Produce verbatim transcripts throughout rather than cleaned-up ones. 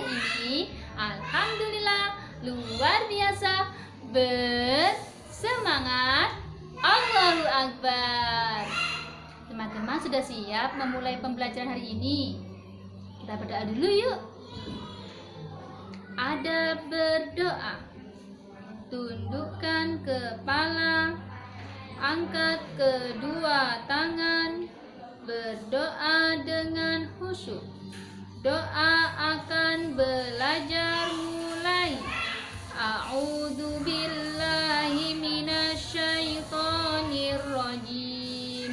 hari ini alhamdulillah luar biasa bersemangat. Allahu Akbar. Teman-teman sudah siap memulai pembelajaran hari ini? Kita berdoa dulu yuk. Ada berdoa. Tundukkan kepala, angkat kedua tangan, berdoa dengan khusyuk. Doa akan belajar mulai. A'udzu billahi minasyaitonir rajim.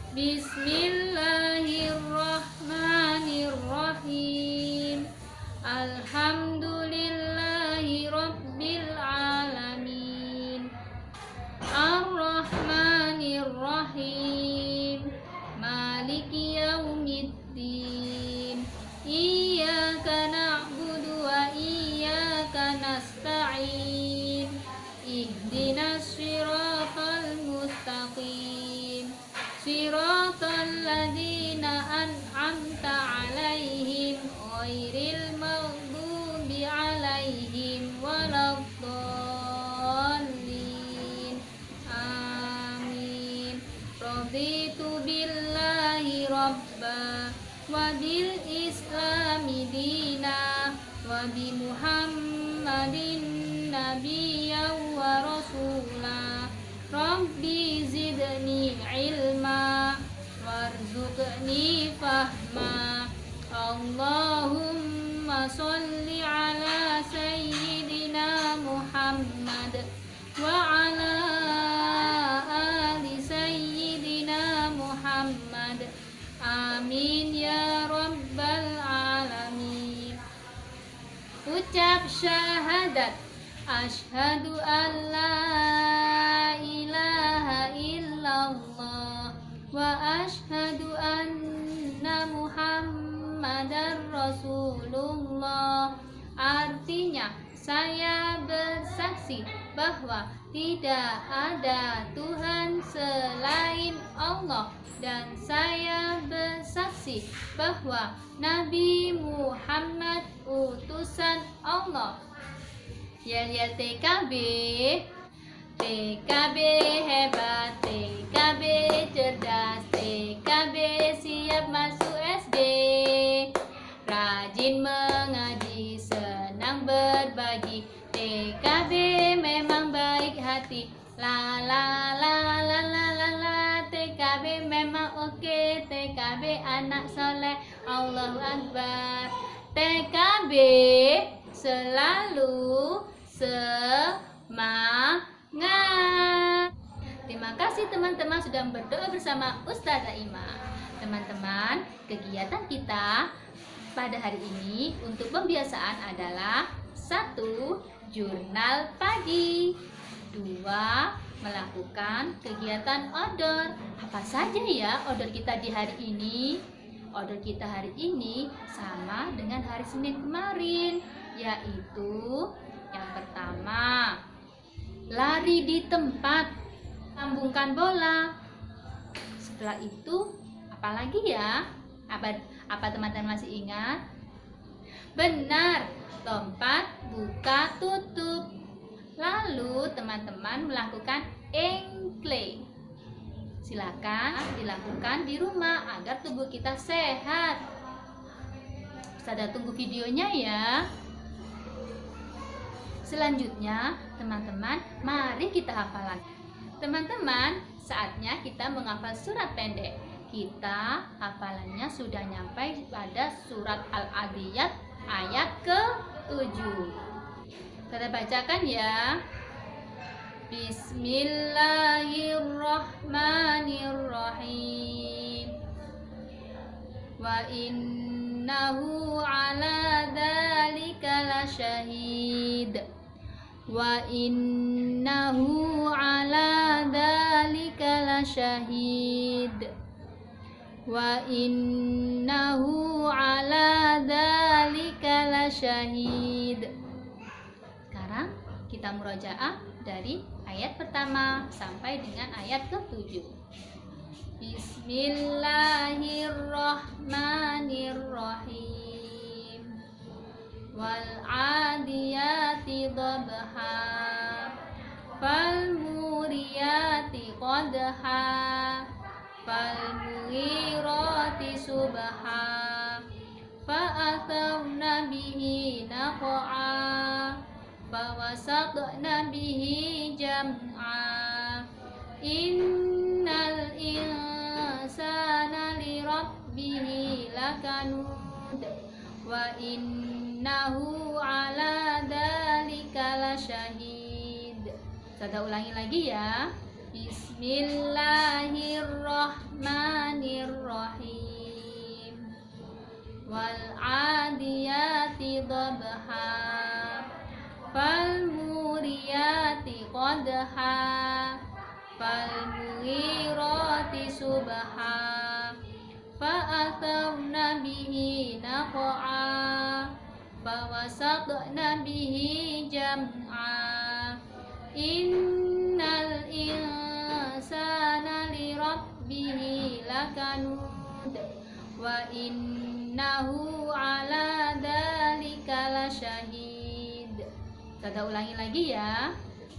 Bismillahirrahmanirrahim. Alhamdulillahi rabbil alamin. Ar-Rahmanir-Rahim. Maliki yaumiddin. Iyyaka na'budu wa iyyaka nasta'in. Ihdinas siratal mustaqim. Siratal ladzina an'amta 'alaihim ghairil maghdubi 'alaihim waladdallin. Amin. Raditu billahi rabba wa bil islami dina wa bi muhammadin nabiyyan wa rasula. Rabbi zidni ilma warzuqni fahma. Allahumma sholli ala sayyidina Muhammad wa ala ali sayyidina Muhammad. Amin ya rabbal alamin. Ucap syahadat. Asyhadu an la ilaha illallah wa asyhadu anna Muhammadar Rasulullah. Artinya, saya bersaksi bahwa tidak ada Tuhan selain Allah, dan saya bersaksi bahwa Nabi Muhammad utusan Allah. Yel-yel T K B, T K B hebat, T K B cerdas, T K B siap masuk S D. Rajin mengaji, senang berbagi, T K B memang baik hati. La la la la la la la, T K B memang oke, T K B anak soleh. Allahu Akbar. T K B selalu semangat. Terima kasih teman-teman sudah berdoa bersama Ustazah Ima. Teman-teman, kegiatan kita pada hari ini untuk pembiasaan adalah satu, jurnal pagi. Dua, melakukan kegiatan outdoor. Apa saja ya outdoor kita di hari ini? Outdoor kita hari ini sama dengan hari Senin kemarin, yaitu yang pertama, lari di tempat, sambungkan bola. Setelah itu, apalagi ya? Apa, apa teman-teman masih ingat? Benar, lompat, buka, tutup. Lalu teman-teman melakukan engklay. Silakan dilakukan di rumah agar tubuh kita sehat. Ustazah tunggu videonya ya. Selanjutnya, teman-teman, mari kita hafalan. Teman-teman, saatnya kita menghafal surat pendek. Kita hafalannya sudah nyampe pada surat Al-Adiyat ayat ke tujuh. Kita bacakan ya. Bismillahirrahmanirrahim. Wa innahu ala dzalika lasyahid. Wa innahu ala dzalika lasyahid. Wa innahu ala dzalika lasyahid. Sekarang kita murojaah dari ayat pertama sampai dengan ayat ketujuh. Bismillahirrahmanirrahim. wal adiyati dhabha, fal muriyati qadha, fal mughirati subha, fa athawna bihi naq'a, fa wasatna bihi jam'a. Innal insana li rabbihi lakanud, wa innahu ala dzalika lasyahid. Saya ulangi lagi ya. Bismillahirrahmanirrahim. Wal adiyati dhabha, fal muriyati qadha, fal mughirati subha, fa athawna bihi naq'a, fa wasatna bihi jam'a. Innal insana li rabbihi lakanud, wa innahu ala dzalika lasyahid. Kita ulangi lagi ya.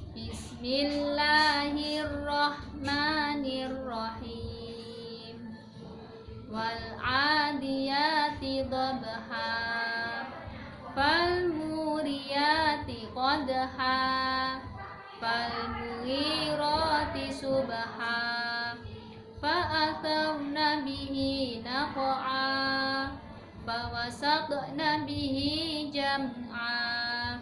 Bismillahirrahmanirrahim. Wal adiyati dhabha, fal muriyati qadha, fal mughirati subha, fa athawna bihi naq'a, fa wasatna bihi jam'a.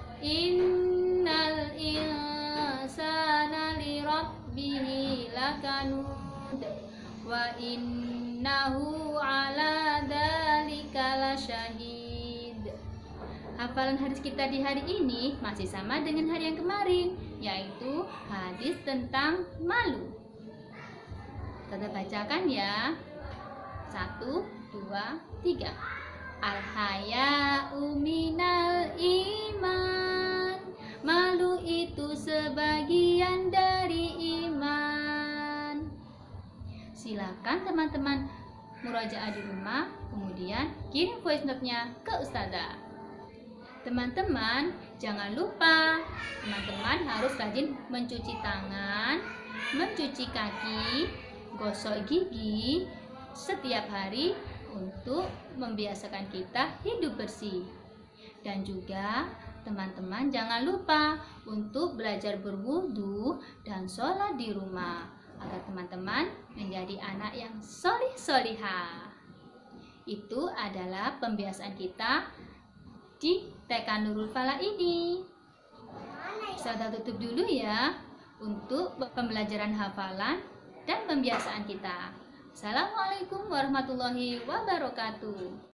Innal insana li rabbihi lakanud, wa innahu ala dzalika lasyahid. Hafalan hadis kita di hari ini masih sama dengan hari yang kemarin, yaitu hadis tentang malu. Kita bacakan ya. Satu, dua, tiga. Al-haya'u minal iman, malu itu sebagian dari iman. Silakan teman-teman murajaah di rumah, kemudian kirim voice note-nya ke ustazah. Teman-teman jangan lupa, teman-teman harus rajin mencuci tangan, mencuci kaki, gosok gigi setiap hari untuk membiasakan kita hidup bersih. Dan juga teman-teman jangan lupa untuk belajar berwudu dan sholat di rumah, agar teman-teman menjadi anak yang solih solihah. Itu adalah pembiasaan kita di T K Nurul Falah ini. Saya tutup dulu ya untuk pembelajaran hafalan dan pembiasaan kita. Assalamualaikum warahmatullahi wabarakatuh.